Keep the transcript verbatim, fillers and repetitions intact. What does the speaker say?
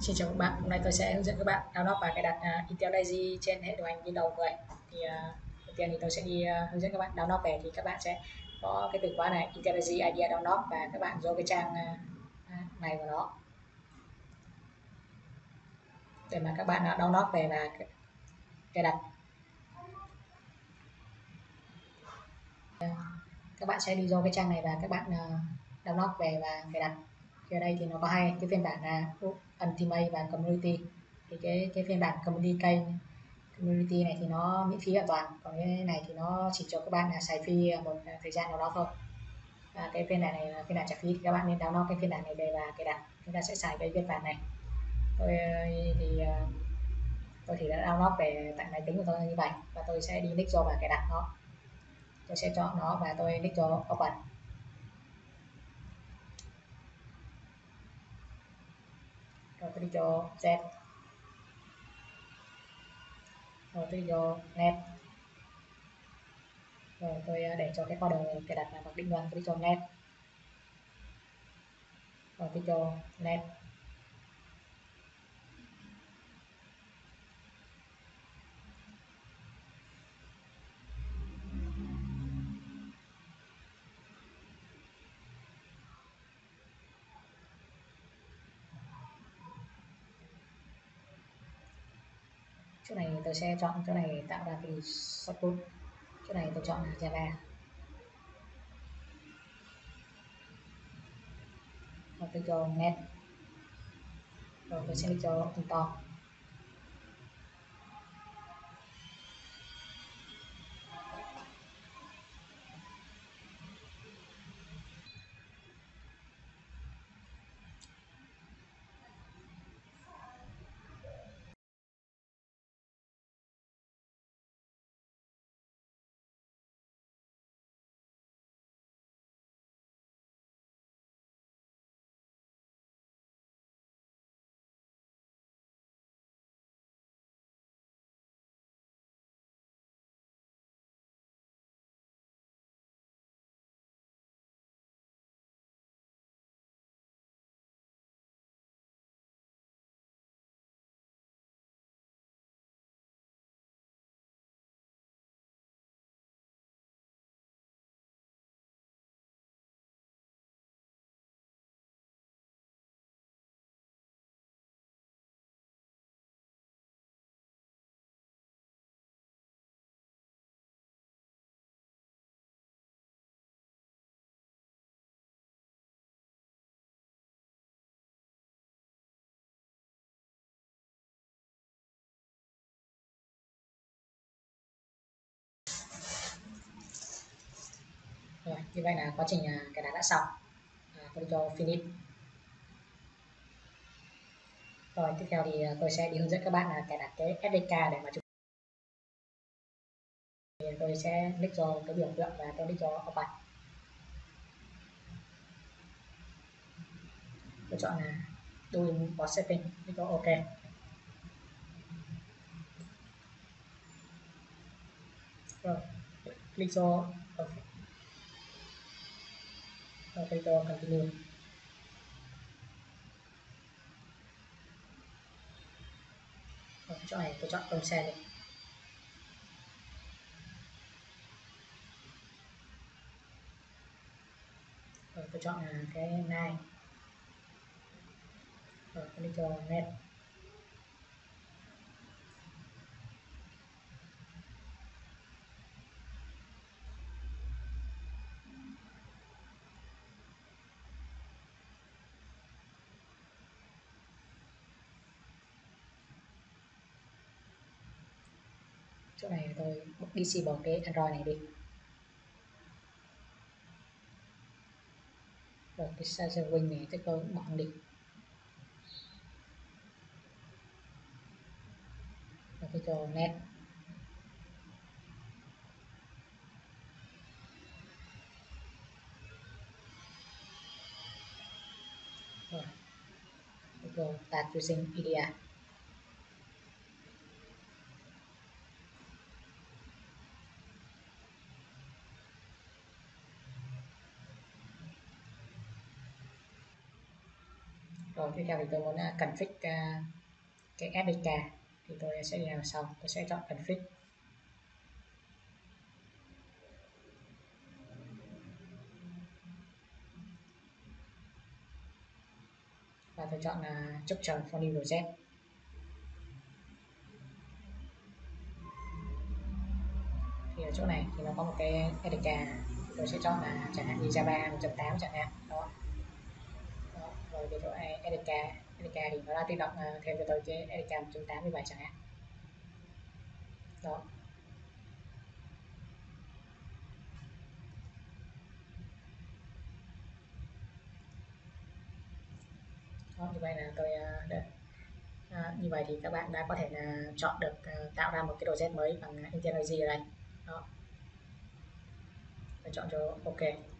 Xin chào các bạn, hôm nay tôi sẽ hướng dẫn các bạn download và cài đặt uh, IntelliJ trên hệ điều hành Windows mười. Thì uh, đầu tiên thì tôi sẽ đi uh, hướng dẫn các bạn download về. Thì các bạn sẽ có cái từ khóa này IntelliJ Idea Download, và các bạn vô cái trang uh, này của nó để mà các bạn uh, download về và cài đặt. Các bạn sẽ đi vô cái trang này và các bạn uh, download về và cài đặt. Thì ở đây thì nó có hai cái phiên bản là uh, Ultimate và Community. Thì cái cái phiên bản Community Community này thì nó miễn phí hoàn toàn, còn cái này thì nó chỉ cho các bạn là xài free một thời gian nào đó thôi. Và cái phiên bản này là phiên bản trả phí, thì các bạn nên download cái phiên bản này về và cài đặt. Chúng ta sẽ xài cái phiên bản này. Tôi thì tôi thì đã download về tại máy tính của tôi như vậy, và tôi sẽ đi nick vô và cài đặt nó. Tôi sẽ chọn nó và tôi nick vô open. Rồi tôi đi cho Z, rồi tôi đi vô net, rồi tôi để cho cái folder cài đặt là mặc định luận. Tôi đi cho net, rồi tôi cho net, chỗ này tôi sẽ chọn chỗ này tạo ra cái support. Chỗ này tôi chọn là Java, rồi tôi cho net, rồi tôi sẽ cho install. Rồi, như vậy là quá trình cài đặt đã xong. À, tôi cho finish. Rồi tiếp theo thì tôi sẽ đi hướng dẫn các bạn là cài đặt cái ét đê ca để mà chụp. Thì tôi sẽ click vào cái biểu tượng và tôi click vào open. Tôi chọn là doing for setting, click vào OK. Rồi click vào OK. Rồi click vào continue. Rồi chỗ này tôi chọn công xe đi. Rồi tôi chọn là cái này. Rồi tôi đi cho net. Chỗ này tôi disable cái Android này đi. Rồi cái size wing này tôi tôi bỏ đi. Rồi tôi cho net. Rồi tôi cho start using i đê e. Rồi Rồi tiếp theo thì tôi muốn uh, config uh, cái ét đê ca thì tôi sẽ đi làm sau, tôi sẽ chọn config và tôi chọn là uh, structure for new project. Thì ở chỗ này thì nó có một cái ét đê ca, tôi sẽ chọn là chẳng hạn như Java một chấm tám chẳng hạn đó. Đó. Rồi cái chỗ này ét đê ca ét đê ca thì nó đã tự động uh, thêm cho tôi cái ét đê ca một chấm tám như vậy chẳng hạn đó. Đó, như vậy là tôi uh, được. À, như vậy thì các bạn đã có thể là chọn được uh, tạo ra một cái project mới bằng IntelliJ ở đây đó. Tôi chọn cho OK.